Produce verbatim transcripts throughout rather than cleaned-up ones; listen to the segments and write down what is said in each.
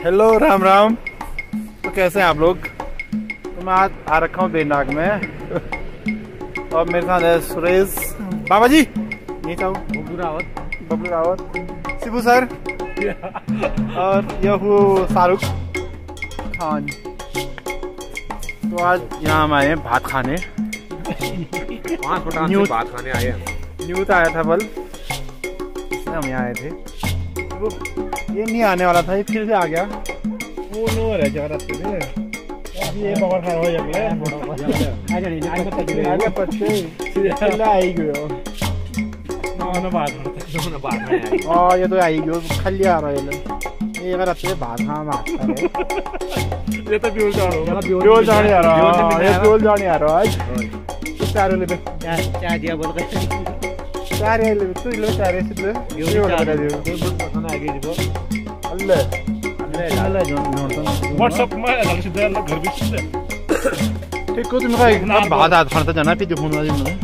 Hello Ram Ram. तो कैसे हैं आप लोग? तो मैं आज आ रखा हूँ बेनाग में और मेरे साथ है सुरेश बाबा जी, नहीं चाहो बबलू रावत बबलू रावत शिबू सर और यह वो शाहरुख खान। तो आज यहाँ हम आए हैं भात खाने। न्यूज भात खाने आए हैं। न्यूज आया था बल, इसलिए हम यहाँ आए थे। तो ये नहीं आने वाला था, ये फिर से आ गया। वो नो रह जा रहा था ये बगर खा हो जगले आगे नहीं आगे आगे पछे सीधे आई गयो ना बात ना बात में और ये तो आई गयो खाली आ रहा है। ये रात से बात हां मारता है। ये तो ब्यूल जान होगा, ब्यूल जाने आ रहा है, ये ब्यूल जाने आ रहा है। तो चार ले चार दिया बोल के चार ले तू ले चार से ले ब्यूल बता दियो दो खाना आगे दियो अल्लाह व्हाट्सएप में अलग से दे घर भी से ठीक को तुम का बात आद खाना जाना फिर जो फोन वाली में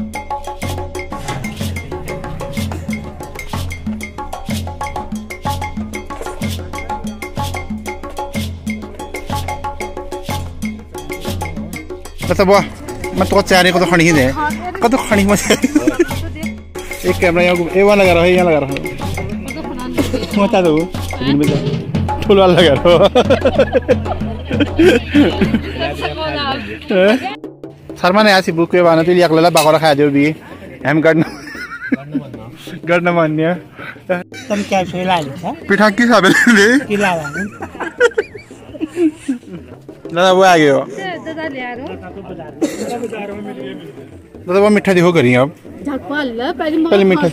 मतलब वो मैं तो चारे को तो खड़ी दे को तो खड़ी मत एक कैमरा यहाँ ए वाला लगा रहा है, यहाँ लगा रहा है मचा दो फुल वाला लगा रहा शर्मा ने आसी बुक के बाना तो लिया बागोरा खाया जो भी हम गढ़ गढ़ मान्य तुम क्या खेला पिठा की साबे ले दादा वो आ गए हो दादा ले आ रहा दादा वो मिठा दिखो करी अब पहले पहले मिठा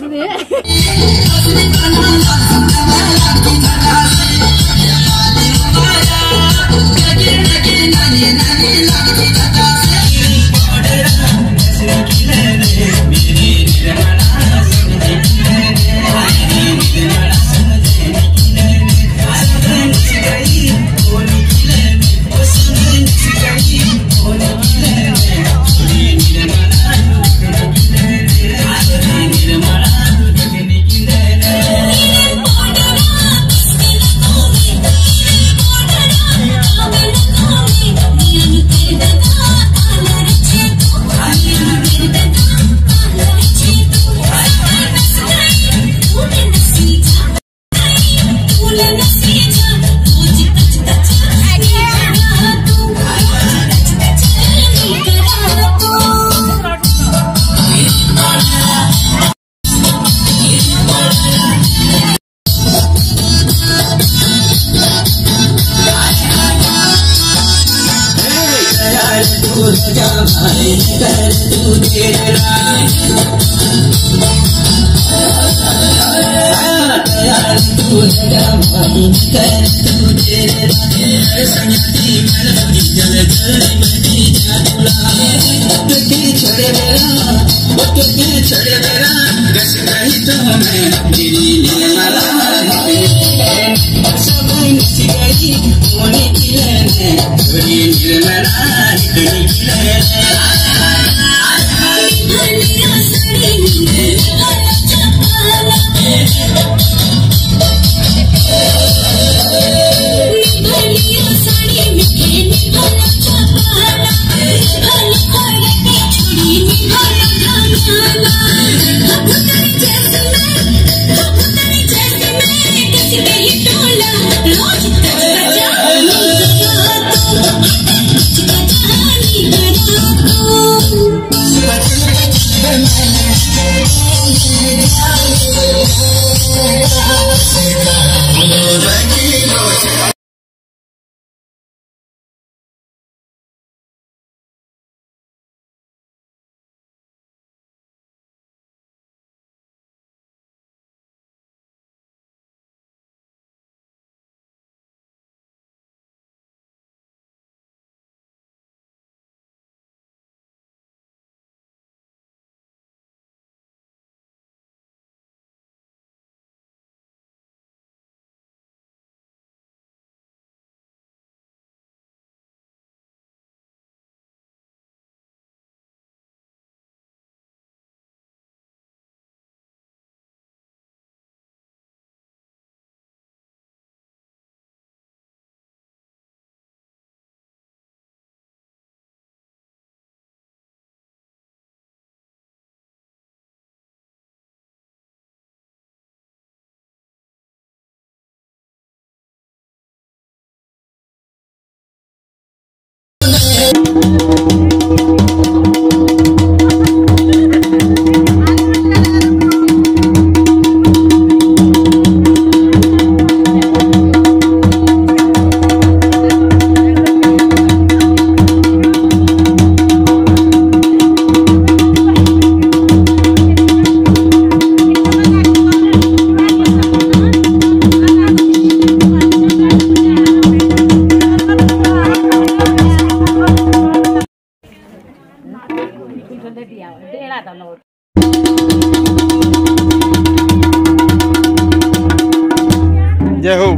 जय हो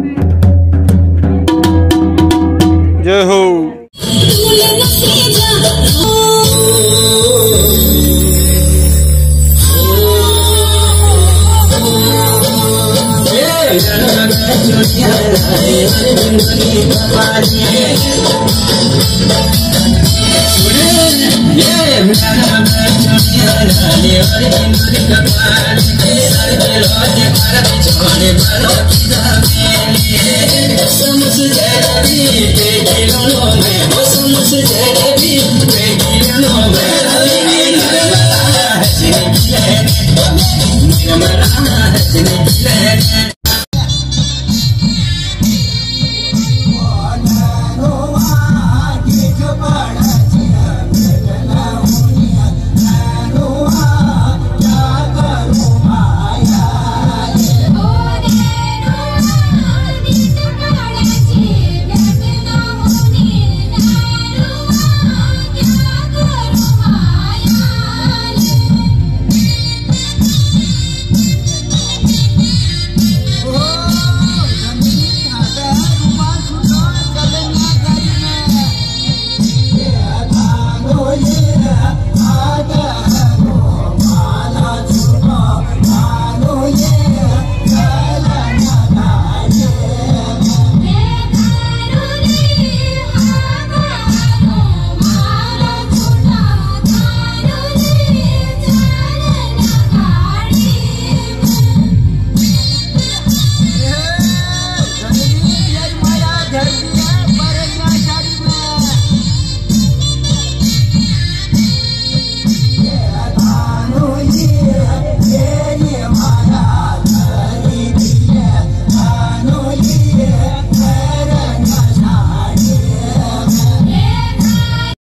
जय हो I'm